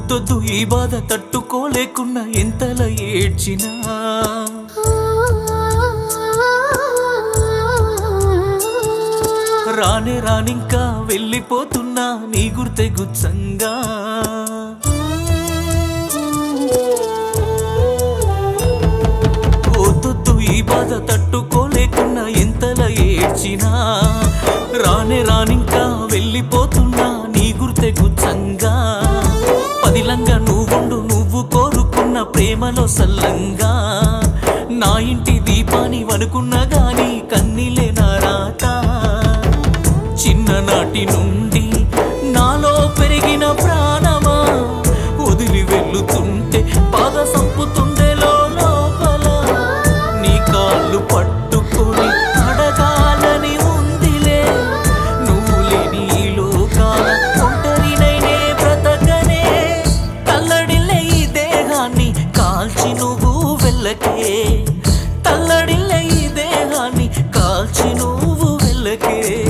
వద్దొద్దు ఈ బాధ తట్టుకోలేకున్నా ఎంతలా ఏడ్చినా రానే రానింకా వెళ్ళిపోతున్నా నీ గుర్తే గుచ్చంగా వద్దొద్దు ఈ బాధ తట్టుకోలేకున్నా ఎంతలా ఏడ్చినా రానే రానింకా వెళ్ళిపోతున్నా నీ గుర్తే గుచ్చంగా పదిలంగా నువ్వుండు నువ్వు కోరుకున్న ప్రేమలో సల్లంగా నా ఇంటి దీపాని వనుకున్నా గాని కన్నీలే నా రాత చిన్ననాటి నుండి నాలో పెరిగిన ప్రాణమా వదిలి వెళ్ళుతుంటే బాధ సంపుతుండే లోపల నీ కాళ్ళు పట్టుకొని అడగాలని ఉందిలే నువ్వు లేని ఈ లోకాల ఒంటరినైనే బ్రతకనే తల్లడిల్లే ఈ దేహాన్ని కాల్చి నువ్వు వెళ్ళకే తల్లడిల్లే ఈ దేహాన్ని కాల్చి నువ్వు వెళ్ళకే